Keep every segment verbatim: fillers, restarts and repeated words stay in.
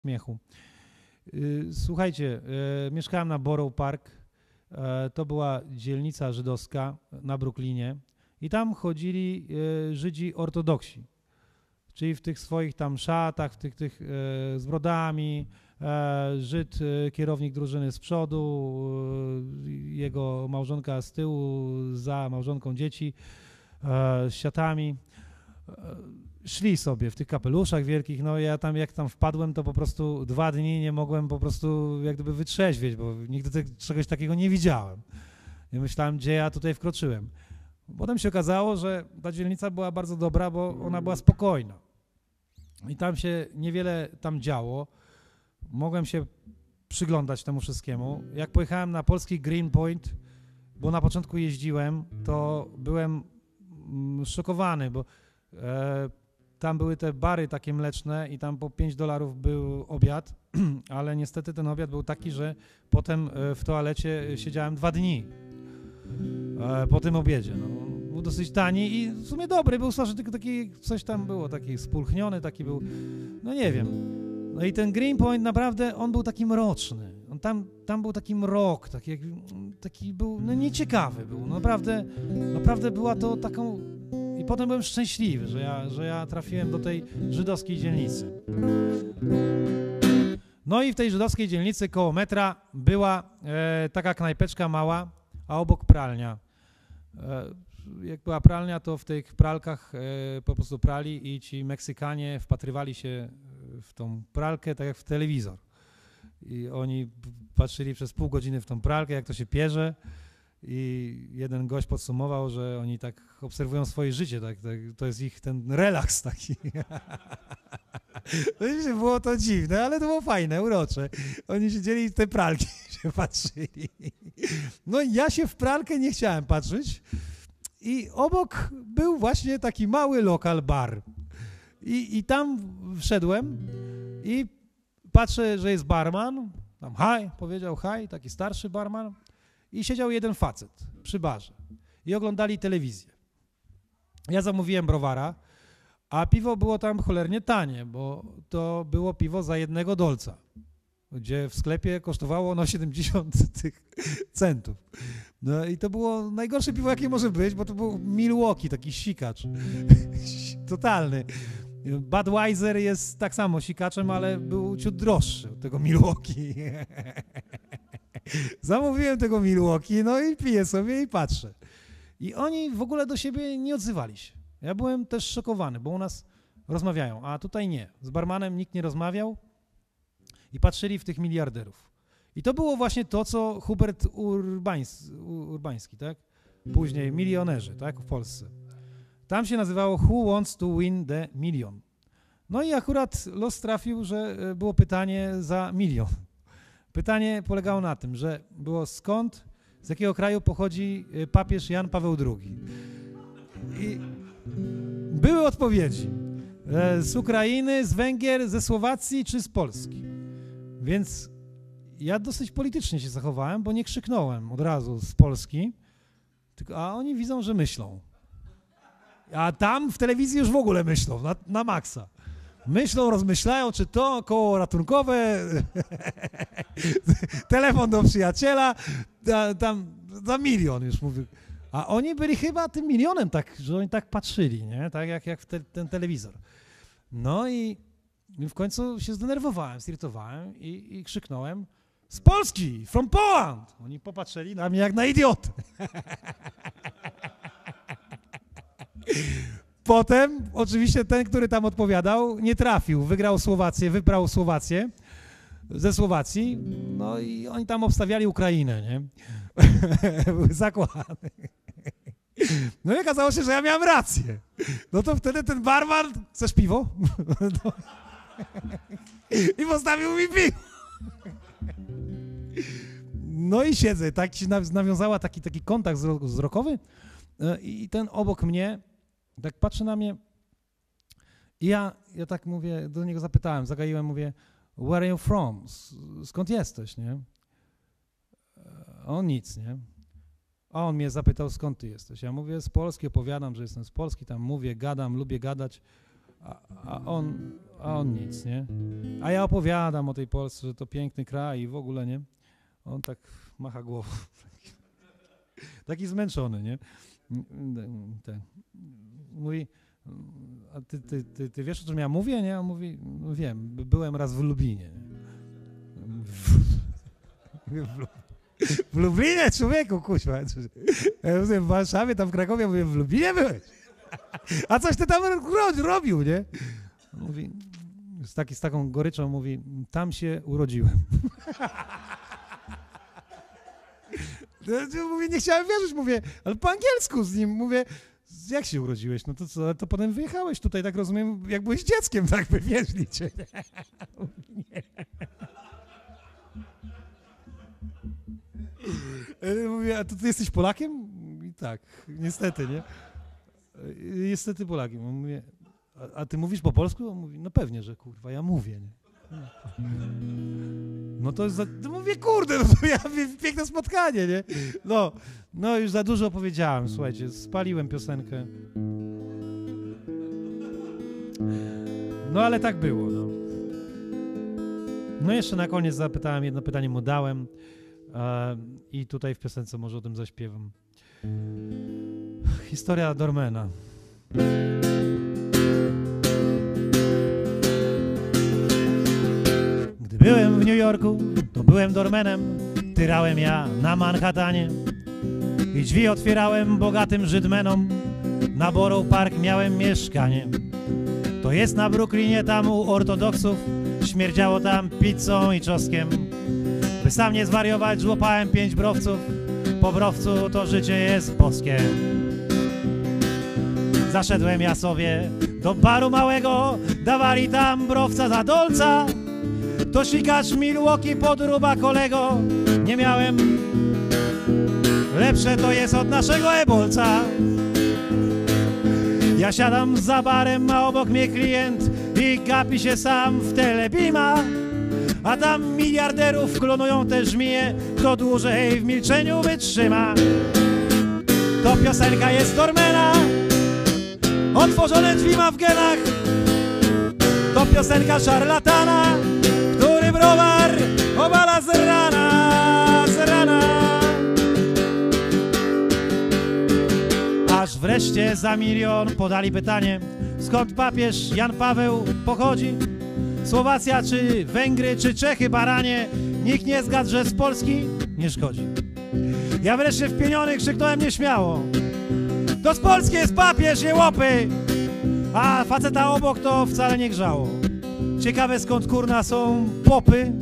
śmiechu. Słuchajcie, mieszkałem na Borough Park, to była dzielnica żydowska na Brooklynie i tam chodzili Żydzi ortodoksi, czyli w tych swoich tam szatach, w tych, tych z brodami, Żyd, kierownik drużyny z przodu, jego małżonka z tyłu, za małżonką dzieci, z siatami. Szli sobie w tych kapeluszach wielkich, no ja tam jak tam wpadłem, to po prostu dwa dni nie mogłem po prostu jak gdyby wytrzeźwieć, bo nigdy te, czegoś takiego nie widziałem. I myślałem, gdzie ja tutaj wkroczyłem. Potem się okazało, że ta dzielnica była bardzo dobra, bo ona była spokojna. I tam się niewiele tam działo. Mogłem się przyglądać temu wszystkiemu. Jak pojechałem na polski Greenpoint, bo na początku jeździłem, to byłem szokowany, bo e, tam były te bary takie mleczne i tam po pięć dolarów był obiad, ale niestety ten obiad był taki, że potem w toalecie siedziałem dwa dni e, po tym obiedzie. No, był dosyć tani i w sumie dobry był, że tylko taki coś tam było, taki spulchniony, taki był, no nie wiem. No i ten Greenpoint naprawdę, on był taki mroczny. On tam, tam był taki mrok, taki, taki był, no nieciekawy był. Naprawdę, naprawdę była to taką... I potem byłem szczęśliwy, że ja, że ja trafiłem do tej żydowskiej dzielnicy. No i w tej żydowskiej dzielnicy koło metra była e, taka knajpeczka mała, a obok pralnia. E, jak była pralnia, to w tych pralkach e, po prostu prali i ci Meksykanie wpatrywali się w tą pralkę tak jak w telewizor. I oni patrzyli przez pół godziny w tą pralkę, jak to się pierze. I jeden gość podsumował, że oni tak obserwują swoje życie, tak, tak, to jest ich ten relaks taki. Oczywiście było to dziwne, ale to było fajne, urocze. Oni siedzieli w te pralki, się patrzyli. No i ja się w pralkę nie chciałem patrzeć i obok był właśnie taki mały lokal bar. I, i tam wszedłem i patrzę, że jest barman, tam hi, powiedział hi, taki starszy barman. I siedział jeden facet przy barze i oglądali telewizję. Ja zamówiłem browara, a piwo było tam cholernie tanie, bo to było piwo za jednego dolca, gdzie w sklepie kosztowało no siedemdziesiąt tych centów. No i to było najgorsze piwo, jakie może być, bo to był Milwaukee, taki sikacz, totalny. Budweiser jest tak samo sikaczem, ale był ciut droższy od tego Milwaukee. Zamówiłem tego Milwaukee, no i piję sobie i patrzę. I oni w ogóle do siebie nie odzywali się. Ja byłem też szokowany, bo u nas rozmawiają, a tutaj nie. Z barmanem nikt nie rozmawiał i patrzyli w tych miliarderów. I to było właśnie to, co Hubert Urbańs, Urbański, tak? Później milionerzy, tak? W Polsce. Tam się nazywało Who Wants to Win the Million. No i akurat los trafił, że było pytanie za milion. Pytanie polegało na tym, że było skąd, z jakiego kraju pochodzi papież Jan Paweł drugi. I były odpowiedzi. Z Ukrainy, z Węgier, ze Słowacji czy z Polski. Więc ja dosyć politycznie się zachowałem, bo nie krzyknąłem od razu z Polski, tylko, a oni widzą, że myślą. A tam w telewizji już w ogóle myślą, na, na maksa. Myślą, rozmyślają, czy to koło ratunkowe, telefon do przyjaciela, ta, tam za milion już mówię. A oni byli chyba tym milionem, tak, że oni tak patrzyli, nie? Tak jak, jak w te, ten telewizor. No i w końcu się zdenerwowałem, zirytowałem i, i krzyknąłem z Polski, from Poland! Oni popatrzyli na mnie jak na idiotę. Potem oczywiście ten, który tam odpowiadał, nie trafił, wygrał Słowację, wybrał Słowację ze Słowacji, no i oni tam obstawiali Ukrainę, nie? Były zakłady. No i okazało się, że ja miałem rację. No to wtedy ten barman, chcesz piwo? No. I postawił mi piwo. No i siedzę, tak się nawiązała taki, taki kontakt wzrokowy i ten obok mnie tak patrzy na mnie i ja, ja tak mówię, do niego zapytałem, zagaiłem, mówię, where are you from? Skąd jesteś, nie? A on nic, nie? A on mnie zapytał, skąd ty jesteś? Ja mówię, z Polski, opowiadam, że jestem z Polski, tam mówię, gadam, lubię gadać. a, a, on, a on nic, nie? A ja opowiadam o tej Polsce, że to piękny kraj i w ogóle, nie? On tak macha głową. Taki zmęczony, nie? Ten. Mówi, a ty, ty, ty, ty wiesz, o czym ja mówię, nie? On mówi, no wiem, byłem raz w Lublinie. W, w, w Lublinie, człowieku, kuźwa. Ja mówię, w Warszawie, tam w Krakowie, mówię, w Lublinie byłeś? A coś ty tam robił, nie? Mówi, z, taki, z taką goryczą mówi, tam się urodziłem. Mówię, nie chciałem wierzyć, mówię, ale po angielsku z nim, mówię, jak się urodziłeś? No to co, to potem wyjechałeś tutaj, tak rozumiem, jak byłeś dzieckiem, tak wywieźli cię. Nie. Mówię, a to ty jesteś Polakiem? I tak, niestety, nie? Niestety Polakiem. Mówię, a, a ty mówisz po polsku? On mówi, no pewnie, że kurwa, ja mówię, nie? No to jest za... No mówię, kurde, no to ja piękne spotkanie, nie? No, no już za dużo opowiedziałem, słuchajcie, spaliłem piosenkę. No ale tak było, no. No jeszcze na koniec zapytałem, jedno pytanie mu dałem e, i tutaj w piosence może o tym zaśpiewam. Historia Dormena. Gdy byłem w New Yorku, to byłem Dormenem, tyrałem ja na Manhattanie i drzwi otwierałem bogatym Żydmenom, na Borough Park miałem mieszkanie. To jest na Brooklynie, tam u ortodoksów, śmierdziało tam pizzą i czosnkiem. By sam nie zwariować, żłopałem pięć browców, po browcu to życie jest boskie. Zaszedłem ja sobie do baru małego, dawali tam browca za dolca. To sikacz Milwaukee podruba kolego, nie miałem, lepsze to jest od naszego ebolca. Ja siadam za barem, a obok mnie klient i gapi się sam w telebima. A tam miliarderów klonują te żmije, kto dłużej w milczeniu wytrzyma. To piosenka jest Dormena, otworzone drzwi ma w genach. To piosenka szarlatana, który browar obala z rana, z rana. Aż wreszcie za milion podali pytanie, skąd papież Jan Paweł pochodzi. Słowacja czy Węgry czy Czechy, baranie, nikt nie zgadł, że z Polski nie szkodzi. Ja wreszcie wpieniony krzyknąłem nieśmiało, to z Polski jest papież, jełopy. A faceta obok to wcale nie grzało. Ciekawe skąd kurna są popy.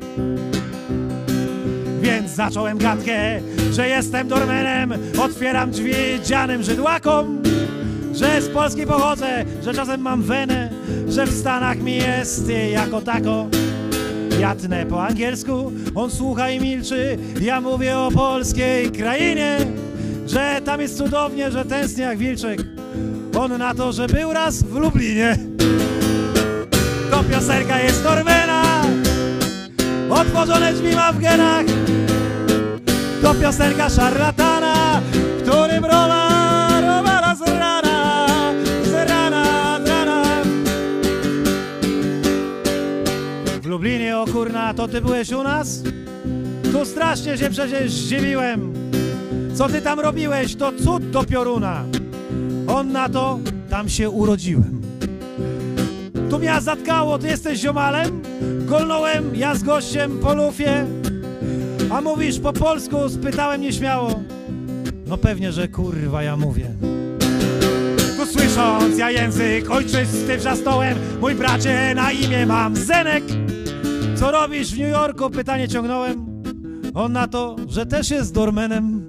Więc zacząłem gadkę, że jestem Dormenem, otwieram drzwi dzianym Żydłakom, że z Polski pochodzę, że czasem mam wenę, że w Stanach mi jest jako tako. Ja tnę po angielsku, on słucha i milczy, ja mówię o polskiej krainie, że tam jest cudownie, że tęsknię jak wilczek. On na to, że był raz w Lublinie. To piosenka jest Dormena, otworzone drzwi ma w genach. To piosenka szarlatana, który browar obala z rana, z rana, z rana. W Lublinie, o kurna, to ty byłeś u nas? Tu strasznie się przecież zdziwiłem. Co ty tam robiłeś, to cud do pioruna. On na to, tam się urodziłem. Tu mnie zatkało, ty jesteś ziomalem? Golnąłem ja z gościem po lufie. A mówisz po polsku? Spytałem nieśmiało. No pewnie, że kurwa ja mówię. Tu słysząc ja język ojczysty wrzasnąłem, mój bracie, na imię mam Zenek. Co robisz w New Yorku? Pytanie ciągnąłem. On na to, że też jest Dormenem.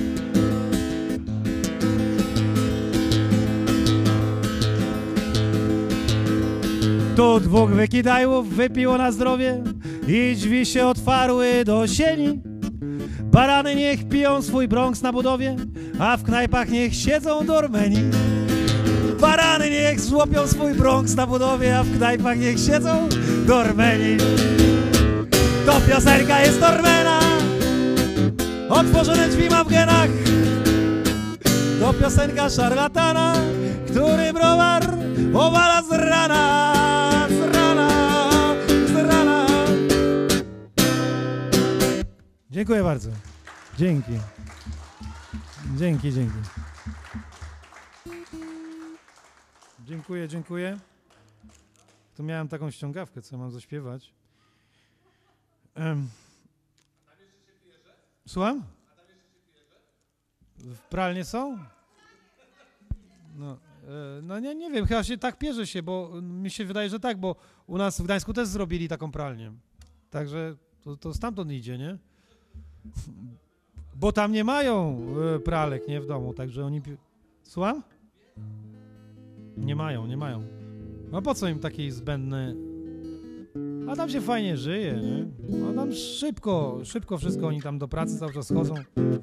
Tu dwóch wykidajłów wypiło na zdrowie i drzwi się otwarły do sieni. Barany niech piją swój Bronx na budowie, a w knajpach niech siedzą Dormeni. Barany niech złopią swój Bronx na budowie, a w knajpach niech siedzą Dormeni. To piosenka jest Dormena, otworzone drzwi ma w genach. to piosenka szarlatana, który browar owala z rana, z rana, z rana. Dziękuję bardzo. Dzięki. Dzięki, dzięki. Dziękuję, dziękuję. Tu miałem taką ściągawkę, co mam zaśpiewać. Um. Słucham? W pralnie są? No, e, no nie, nie wiem, chyba się tak pierze się, bo mi się wydaje, że tak, bo u nas w Gdańsku też zrobili taką pralnię. Także to, to stamtąd idzie, nie? Bo tam nie mają e, pralek, nie, w domu, także oni... Słucham? Nie mają, nie mają. No po co im takie zbędne... A tam się fajnie żyje, nie? No tam szybko, szybko wszystko, oni tam do pracy cały czas chodzą.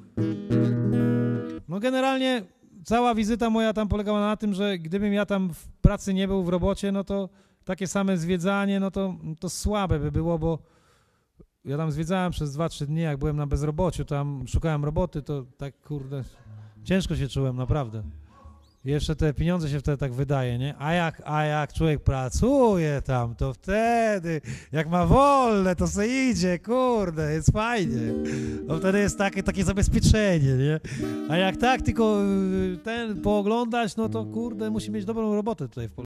No generalnie cała wizyta moja tam polegała na tym, że gdybym ja tam w pracy nie był, w robocie, no to takie same zwiedzanie, no to, to słabe by było, bo ja tam zwiedzałem przez dwa, trzy dni, jak byłem na bezrobociu, tam szukałem roboty, to tak kurde, ciężko się czułem, naprawdę. Jeszcze te pieniądze się wtedy tak wydaje, nie? A jak, a jak człowiek pracuje tam, to wtedy, jak ma wolne, to se idzie, kurde, jest fajnie. No wtedy jest takie, takie zabezpieczenie, nie? A jak tak tylko ten pooglądać, no to kurde, musi mieć dobrą robotę tutaj w Polsce.